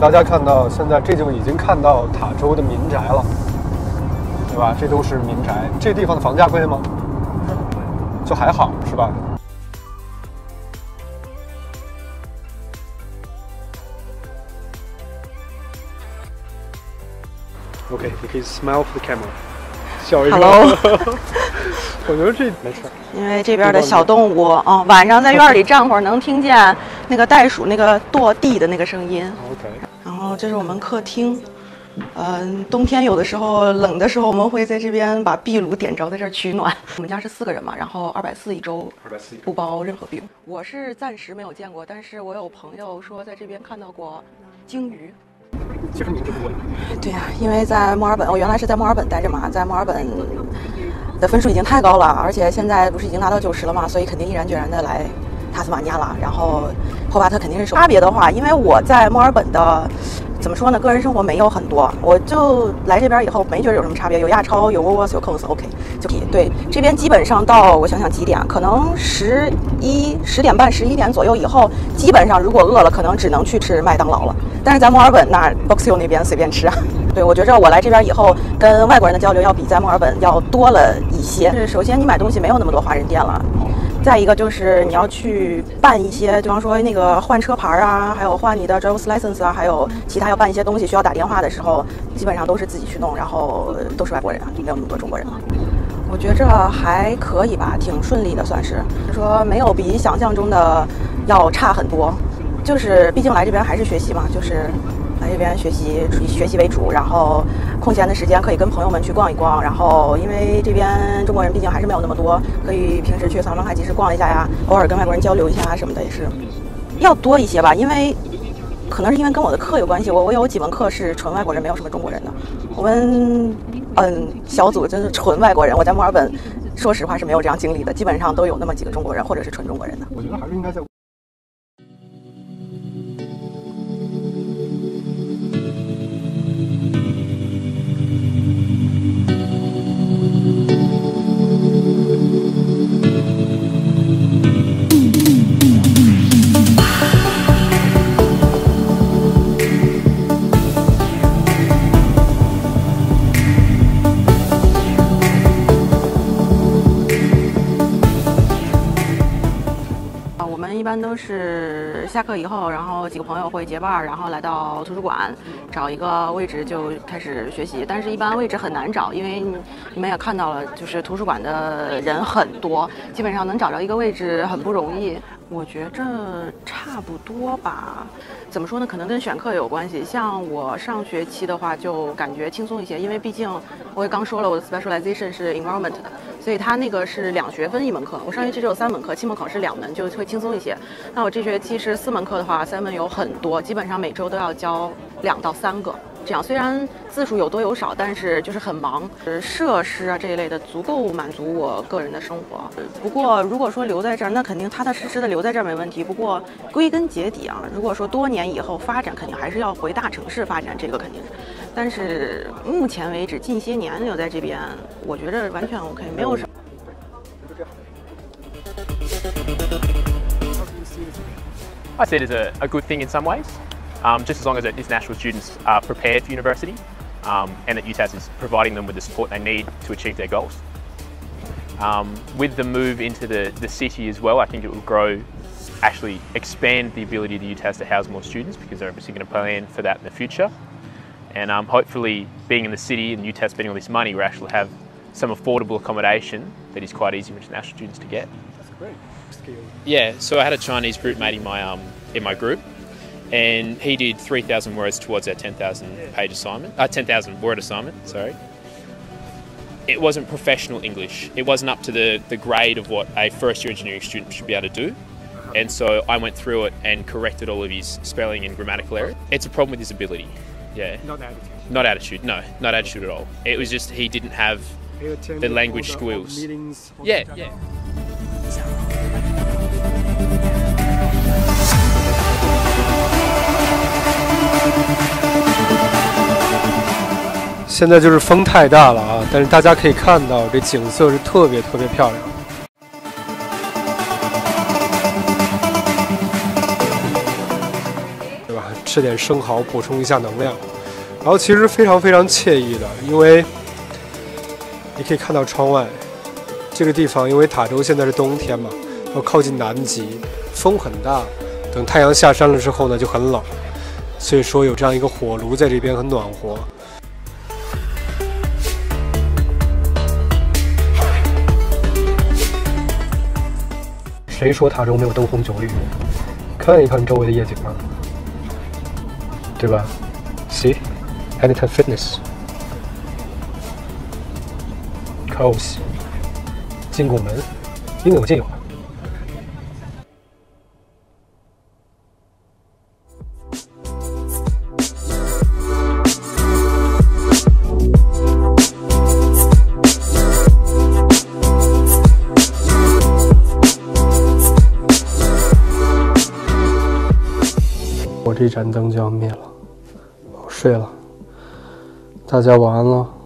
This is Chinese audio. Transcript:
大家看到现在这就已经看到塔州的民宅了，对吧？这都是民宅。这地方的房价贵吗？就还好，是吧？OK， 你可以 smile for the camera， 笑一笑。 Hello 我觉得这没事， 因为这边的小动物啊，晚上在院里站会儿能听见那个袋鼠那个跺地的那个声音。 OK。 然后这是我们客厅，冬天有的时候冷的时候，我们会在这边把壁炉点着，在这儿取暖。我们家是4个人嘛，然后240一周，不包任何费用。我是暂时没有见过，但是我有朋友说在这边看到过鲸鱼。 其实你这不贵。 对呀，因为在墨尔本，我原来是在墨尔本待着嘛，在墨尔本的分数已经太高了，而且现在不是已经拿到90了嘛，所以肯定毅然决然的来塔斯马尼亚了。然后霍巴特肯定是差别的话，因为我在墨尔本的怎么说呢，个人生活没有很多，我就来这边以后没觉得有什么差别，有亚超，有 Woolworths， 有 Coles， OK 就可以。对，这边基本上到我想想几点，可能10点半、11点左右以后，基本上如果饿了，可能只能去吃麦当劳了。但是在墨尔本那 Box Hill 那边随便吃啊。对，我觉着我来这边以后跟外国人的交流要比在墨尔本要多了一些。首先你买东西没有那么多华人店了。再一个就是你要去办一些，比方说那个换车牌啊，还有换你的 driver's license 啊，还有其他要办一些东西需要打电话的时候，基本上都是自己去弄，然后都是外国人啊，没有那么多中国人了。我觉着还可以吧，挺顺利的，算是，说没有比想象中的要差很多。就是毕竟来这边还是学习嘛，就是来这边学习以学习为主，然后空闲的时间可以跟朋友们去逛一逛，然后因为这边中国人毕竟还是没有那么多，可以平时去萨隆卡集市逛一下呀，偶尔跟外国人交流一下什么的，也是要多一些吧。因为可能是因为跟我的课有关系，我有几门课是纯外国人，没有什么中国人的。我们小组真是纯外国人，我在墨尔本说实话是没有这样经历的，基本上都有那么几个中国人或者是纯中国人的。 我觉得还是应该在。 一般都是下课以后，然后几个朋友会结伴，然后来到图书馆找一个位置就开始学习。但是一般位置很难找，因为你们也看到了，就是图书馆的人很多，基本上能找着一个位置很不容易。我觉着差不多吧，怎么说呢？可能跟选课有关系。像我上学期的话，就感觉轻松一些，因为毕竟我也刚说了，我的 specialization 是 environment 的，所以它那个是2学分1门课。我上学期只有3门课，期末考试2门，就会轻松一些。那我这学期是4门课的话，3门有很多，基本上每周都要教2到3个。这样虽然字数有多有少，但是就是很忙，设施啊这一类的足够满足我个人的生活。不过如果说留在这儿，那肯定踏踏实实的留在这儿没问题。不过归根结底啊，如果说多年以后发展，肯定还是要回大城市发展，这个肯定是。但是目前为止，近些年留在这边，我觉得完全 OK， 没有什么。 I see it as a good thing in some ways, just as long as international students are prepared for university and that UTAS is providing them with the support they need to achieve their goals. With the move into the city as well, I think it will actually expand the ability of the UTAS to house more students because they're obviously going to plan for that in the future. And hopefully being in the city and UTAS spending all this money, we'll actually have some affordable accommodation that is quite easy for international students to get. That's great. Yeah, so I had a Chinese group mate in my group, and he did 3,000 words towards our 10,000 page assignment, 10,000 word assignment. Sorry. It wasn't professional English. It wasn't up to the grade of what a first-year engineering student should be able to do. And so I went through it and corrected all of his spelling and grammatical errors. It's a problem with his ability. Yeah. Not attitude. Not attitude. No, not attitude at all. It was just he didn't have the language skills. Yeah, yeah. 现在就是风太大了啊，但是大家可以看到这景色是特别特别漂亮。 吃点生蚝补充一下能量。然后其实非常非常惬意的，因为你可以看到窗外这个地方，因为塔州现在是冬天嘛，要靠近南极，风很大，等太阳下山了之后呢就很冷，所以说有这样一个火炉在这边很暖和。谁说塔州没有灯红酒绿？看一看周围的夜景嘛，对吧 ？See, Anytime Fitness, Coles, 金拱门，应有尽有。我这盏灯就要灭了，我睡了，大家晚安了。